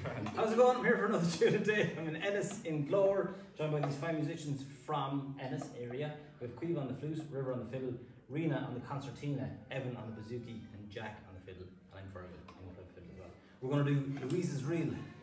How's it going? I'm here for another tune today. I'm in Ennis in Glor, joined by these fine musicians from Ennis area. We have Caoimhe on the flute, River on the fiddle, Ríona on the concertina, Evan on the bouzouki, and Jack on the fiddle. And I'm Fergal. I'm going to play fiddle as well. We're going to do Louise's reel.